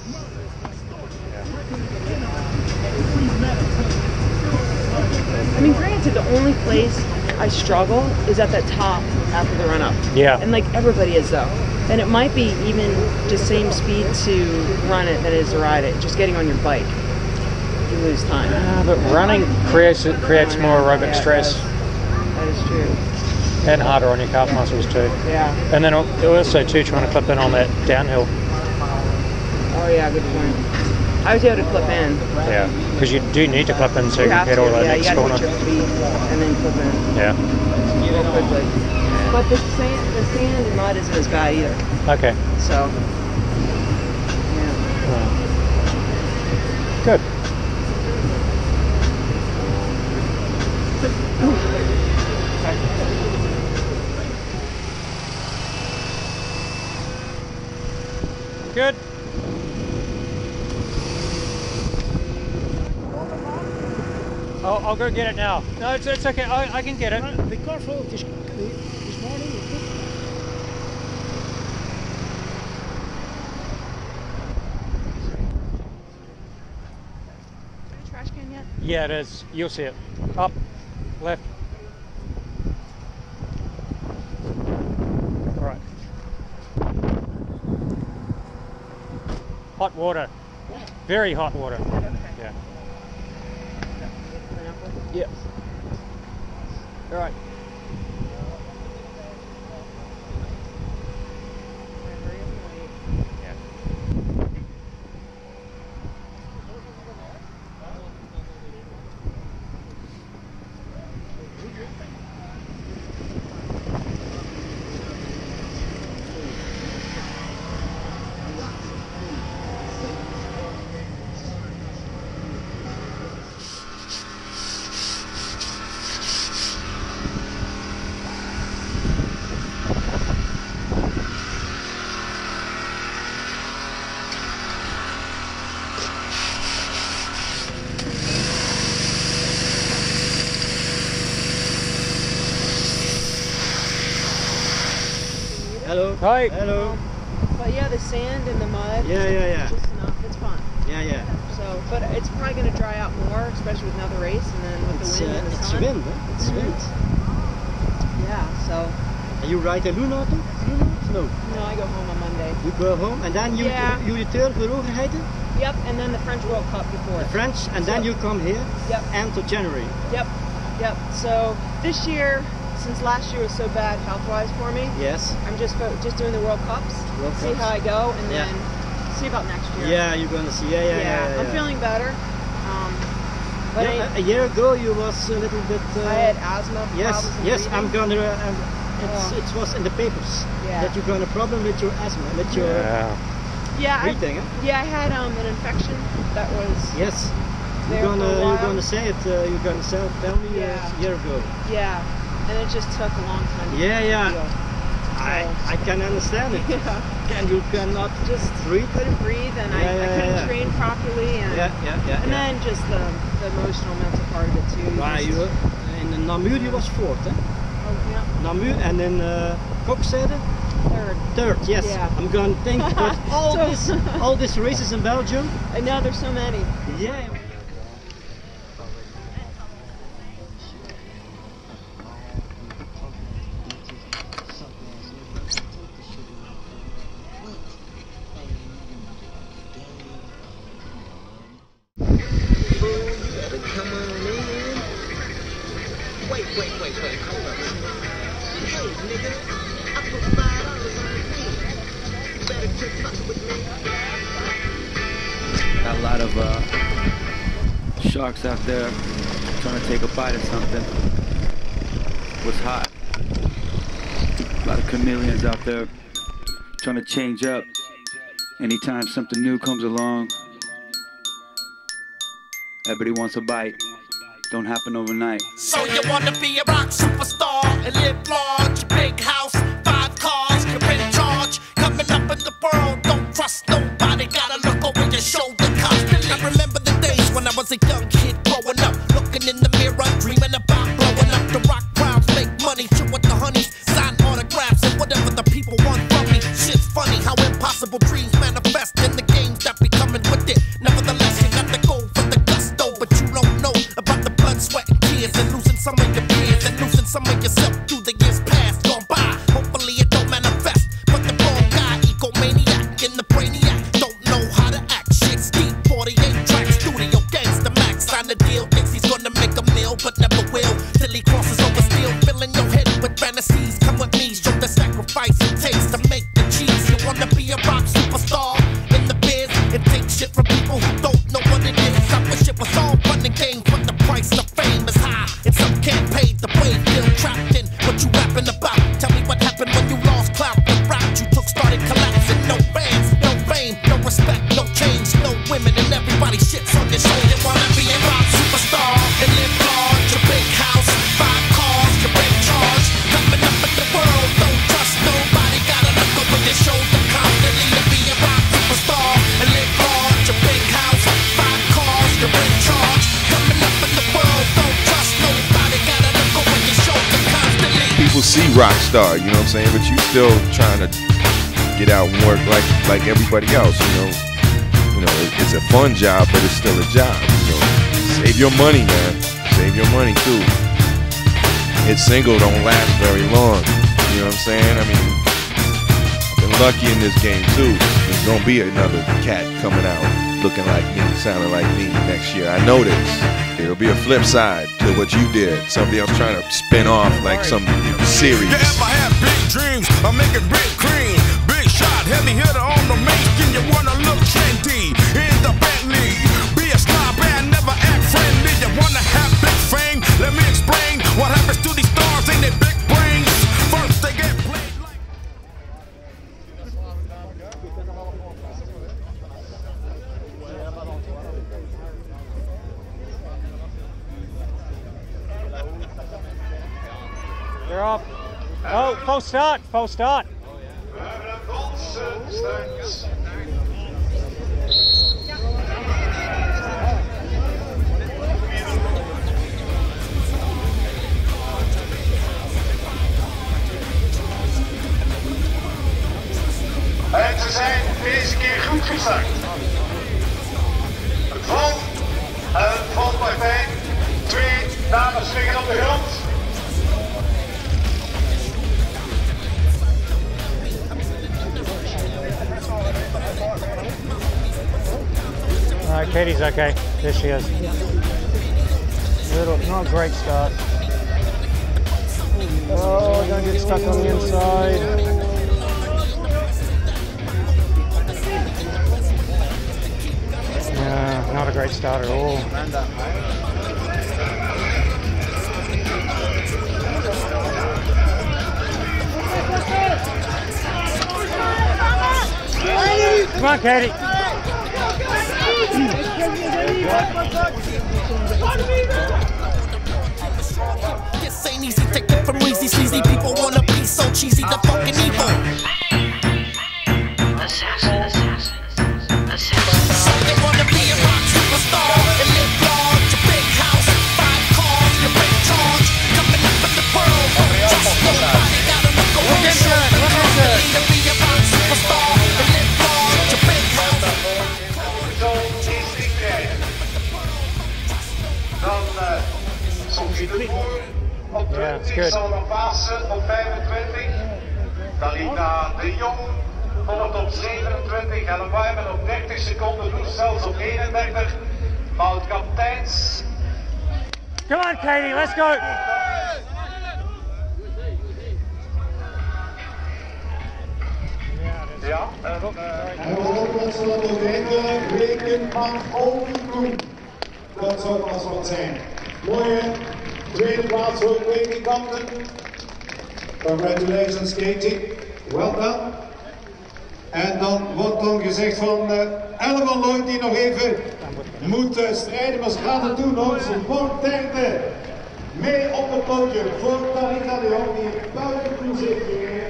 I mean, granted, the only place I struggle is at that top after the run up. Yeah. And like everybody is though. And it might be even just same speed to run it than it is to ride it. Just getting on your bike, you lose time. But running creates more aerobic stress. That is true. And harder on your calf muscles too. Yeah. And then also too trying to clip in on that downhill. Oh yeah, good point. I was able to clip in. Yeah, because you do need to clip in so you can get all that next corner. You gotta hit your feet and then clip in. Yeah. Real quickly. But the sand and mud isn't as bad either. Okay. So. Yeah. Good. Good. Oh, I'll go get it now. No, it's okay. I can get it. Be careful. This morning. Is there a trash can yet? Yeah, it is. You'll see it. Up, left. All right. Hot water. Very hot water. Okay. Yeah. Pineapple? Yes. All right. Hello. Hi. Hello. But yeah, the sand and the mud. Yeah. Just enough. It's fun. Yeah. So, but it's probably going to dry out more, especially with another race, and then with the wind and the It's sun. wind, huh? It's wind. Yeah. So. And you ride a Luna too? No. No, I go home on Monday. You go home and then you return for Overheide, Yep. And then the French World Cup before. the French, and then you come here. Yep. End of January. Yep. So this year, since last year was so bad health-wise for me, Yes. I'm just doing the World Cups, see how I go, and then see about next year. Yeah, you're gonna see. Yeah. I'm feeling better. But a year ago you was a little bit. I had asthma. Yes. Breathing. I'm gonna. It was in the papers that you got a problem with your asthma, with your breathing. I had an infection that was. Yes. You're gonna say it. You're gonna tell me a year ago. Yeah, and it just took a long time. I can understand it. And you cannot just breathe. Couldn't breathe, and I couldn't train properly, and then just the emotional, mental part of it too. You in Namur you was fourth, eh? Oh yeah. Namur, and then Kokzijde? Third, yes. Yeah. I'm gonna think about all these races in Belgium. I know there's so many. Yeah. Wait, hold up. Hey, nigga, I put $5 on the team. You better quit fucking with me. Got a lot of sharks out there trying to take a bite of something. What's hot? A lot of chameleons out there trying to change up. Anytime something new comes along, everybody wants a bite. Don't happen overnight. So you wanna be a rock superstar and live large, big house, 5 cars, you're in charge, coming up in the world, don't trust nobody, gotta look over your shoulder constantly. I remember the days when I was a young kid growing up, looking in the mirror, dreaming about blowing up. The rock crowds make money, chill with the honeys, sign autographs and whatever the people want from me. Shit's funny how impossible dreams manifest in the games that become rock star, you know what I'm saying? But you still trying to get out and work like everybody else, you know. You know, it's a fun job, but it's still a job. You know, save your money, man. Save your money too. Hit single don't last very long. You know what I'm saying? I mean, I've been lucky in this game too. There's gonna be another cat coming out looking like me, sounding like me next year. I know this. It'll be a flip side to what you did. Somebody else trying to spin off like some series. Yeah, if I have big dreams, I make it big cream. Big shot, heavy hitter on the main skin. You wanna look trendy in the Bentley. Be a snob and never act friendly. You wanna have big fame? Let me explain what happens to these stars in their big brains. First they get played like... They're off. Oh, false start, false start. En ze zijn deze keer goed gestart. Een valpartij. 2 dames liggen op de grond. All right, Katie's okay. There she is. Not a great start. Oh, we're gonna get stuck on the inside. Yeah, not a great start at all. Come on, Katie. This ain't easy, take it from easy, sleazy people wanna be so cheesy, the fucking evil. Assassin. So they wanna be a rock superstar and live large, a big house, 5 cars, you big charge, coming up in the world, just nobody gotta look away. To be a rock superstar and live large, a big house. Zo is die krijgen. Dan soms de Boer op 20, Zolder op 25. Dalina de Jong volgt op 27 en Wyman op 30 seconden, Roes zelfs op 31. Fout kapiteins. Come on, Katie, let's go. Ja, en we hopen dat ze dat nog enkele weken mag overdoen. Dat zou pas wat zijn. Mooie tweede plaats voor de week in Compton. Congratulations Katie, well done. En dan wordt dan gezegd van 11 Lloyd die nog even moet strijden, maar ze gaan het doen hoor. Ze wordt derde mee op het podium voor Dalina de Jong die buiten koers heeft gereden.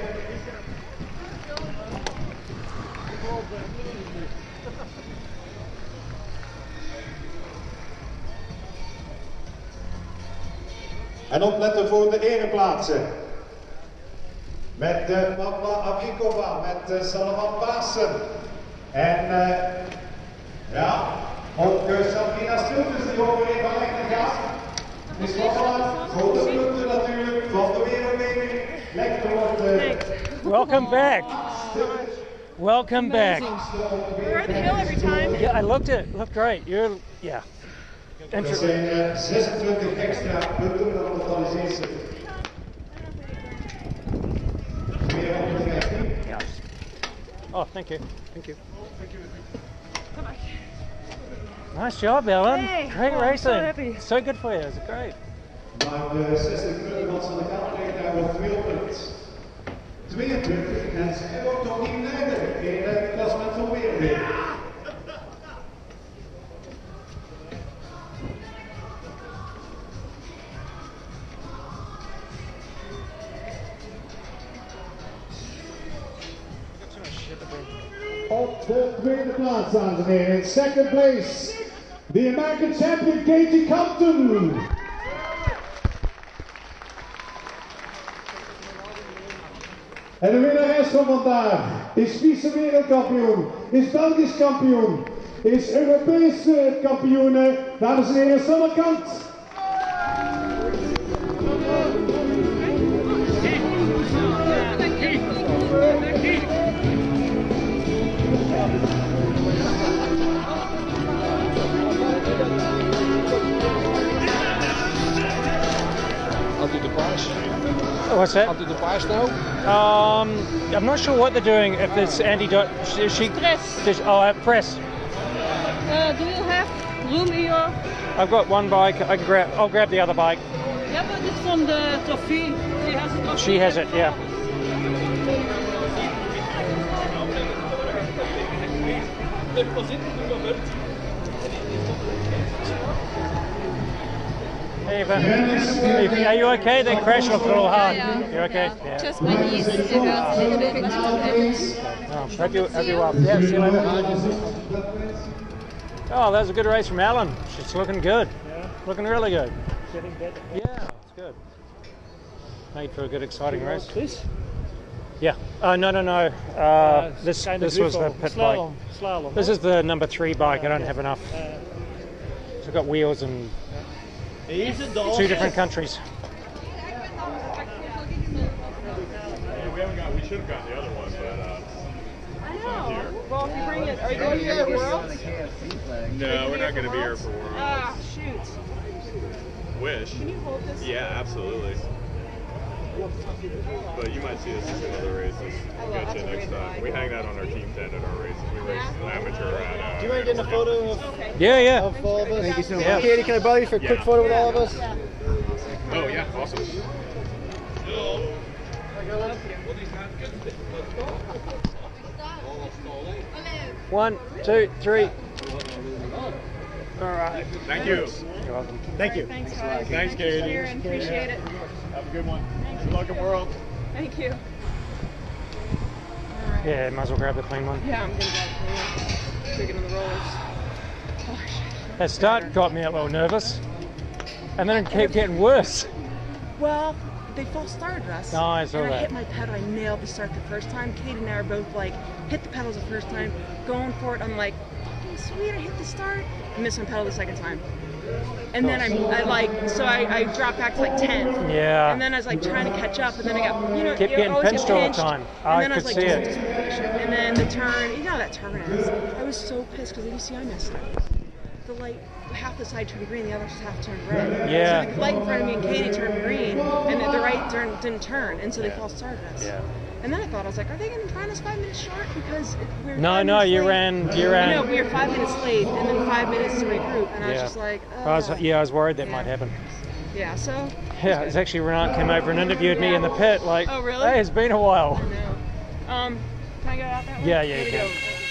En opletten voor de ereplaatsen. Met Pavla Avikova, met Salman Pasen. En ja, ook Sabrina Stiltjes die over een van lekker gaat. Is Pavla, grote punten natuurlijk van de wereldbeker. Lekker wordt Welcome back. Welcome back. We're at the hill every time. Yeah, I looked it. Looked great. You're, yeah. Er zijn 26 extra punten, dat totaliseert ze. Yeah. Oh, thank you. Thank you. Come back. Nice job, Ellen. Hey, Great racing. So happy. So good for you. It's great. Maar de 60 punten wat ze aan de kant krijgen, daar wordt 22 en ze hebben ook nog niet leider in het klassement van wereldbeker. Op de tweede plaats, dames en heren, in second place, the American champion Katie Compton. En de winnares van vandaag is vice-wereldkampioen, is Belgisch kampioen, is Europese kampioen. Dames en heren, Sanne Kant. What's that? I'll do the price now. I'm not sure what they're doing. If there's antidote, Press. Press. Do you have room in your? I've got one bike. I'll grab the other bike. Yeah, but it's from the trophy. She has a trophy. She has it. Yeah. Hey, Eva. Are you okay? That crash looked a little hard. You're okay? Yeah. Just my knees. It hurts a little bit. Hope you well. Yeah, see you later. Oh, that was a good race from Alan. She's looking good. Yeah. Looking really good. Getting better. Yeah, it's good. Made for a good, exciting race. This? Yeah. No. This was the pit slalom. bike. Slalom. This is the number 3 bike. I don't have enough. So I've got wheels in 2 different countries. We should have gotten the other one, but I know. Well, if you bring it, are you going here for Worlds? no, we're not going to be here for Worlds. Ah, shoot. Wish. Can you hold this? Yeah, absolutely. But you might see us in some other races. We'll get you next time. We hang out on our team tent at our races. We race amateur at. Do you mind getting a photo of, Yeah. of all of us? Thank you so much. Yeah. Katie, can I bother you for a quick photo with all of us? Oh yeah, awesome. 1, 2, 3. All right. Thank you. You're welcome. Thank you. Thanks, guys. Thanks, Katie. Appreciate it. Have a good one. Good luck at Worlds. Thank you. Yeah, might as well grab the clean one. Yeah, I'm gonna grab the Big on the rollers. That start got me a little nervous, and then it kept getting worse. Well, they false started us. Oh, I saw and I that. hit my pedal. I nailed the start the first time. Kate and I are both like, hit the pedals the first time, going for it. I'm like, fucking sweet, I hit the start. I missed my pedal the second time. And then I dropped back to like 10th. Yeah. And then I was like trying to catch up, and then I got, Kept you getting always pinched get all the pinched. time. And I then I could was like, see it. just push it. And then the turn, you know how that turn is. I was so pissed because the UCI messed up. The light, half the side turned green, the other half turned red. Yeah. So the light in front of me and Katie turned green, and the right didn't turn, and so they false started us. Yeah. And then I thought, I was like, are they going to run us 5 minutes short? Because we're No, 5 no, minutes you late. ran. No, we were 5 minutes late, and then 5 minutes to regroup, and I was just like, I was worried that might happen. Yeah, so. Yeah, it's actually Renat came over and interviewed me in the pit, like, Oh, really? hey, it's been a while. I know. Can I go out that way? Yeah, Here you we can. go.